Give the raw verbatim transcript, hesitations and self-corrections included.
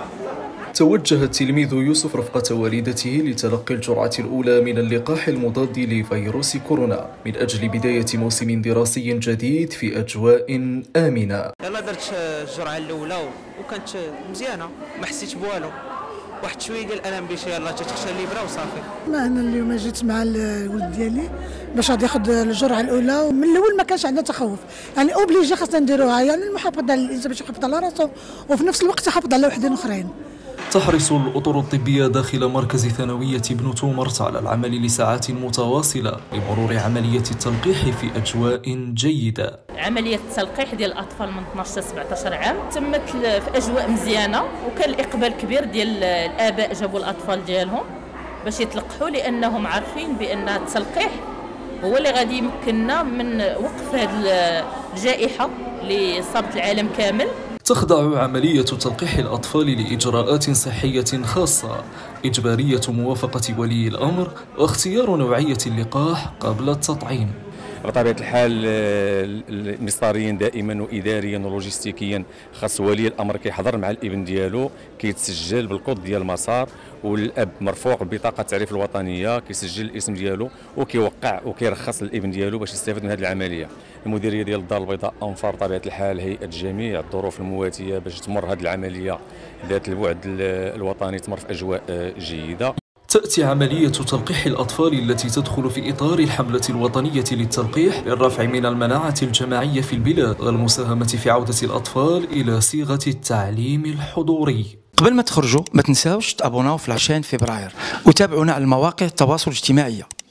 توجه التلميذ يوسف رفقة والدته لتلقي الجرعة الأولى من اللقاح المضاد لفيروس كورونا من أجل بداية موسم دراسي جديد في أجواء آمنة. يلا درت الجرعة الأولى وكانت مزيانة، ما حسيت بوالو، واحد شويه ديال الالم باش يلاه تتخشى الابره وصافي. ما انا اليوم جيت مع الولد ديالي باش غادي ياخذ الجرعه الاولى، ومن الاول ما كانش عندنا تخوف، يعني اوبليجي خاصنا نديروها، يعني المحافظه على الانسان باش يحافظ على راسه وفي نفس الوقت يحافظ على وحدين اخرين. تحرص الأطر الطبية داخل مركز ثانوية بن تومرت على العمل لساعات متواصلة لمرور عملية التلقيح في أجواء جيدة. عملية التلقيح ديال الأطفال من اثناش حتى سبعطاش عام تمت في أجواء مزيانة، وكان الإقبال كبير ديال الآباء جابوا الأطفال ديالهم باش يتلقحوا، لأنهم عارفين بأن التلقيح هو اللي غادي يمكننا من وقف هذه الجائحة اللي صابت العالم كامل. تخضع عملية تلقيح الأطفال لإجراءات صحية خاصة، إجبارية موافقة ولي الأمر واختيار نوعية اللقاح قبل التطعيم. بطبيعة الحال مصدريا دائما وإداريا ولوجستيكيا خاص ولي الأمر كيحضر مع الابن ديالو، كيتسجل بالكود ديال المسار، والأب مرفوع ببطاقة التعريف الوطنية كيسجل الاسم ديالو وكيوقع وكيرخص للابن ديالو باش يستافد من هذه العملية. المديرية ديال الدار البيضاء أنفر بطبيعة الحال هيئة جميع الظروف المواتية باش تمر هذه العملية ذات البعد الوطني تمر في أجواء جيدة. تأتي عملية تلقيح الأطفال التي تدخل في إطار الحملة الوطنية للتلقيح للرفع من المناعة الجماعية في البلاد والمساهمة في عودة الأطفال إلى صيغة التعليم الحضوري. قبل ما تخرجوا ما تنساوش تابوناو في عشرين فبراير وتابعونا على مواقع التواصل الاجتماعي.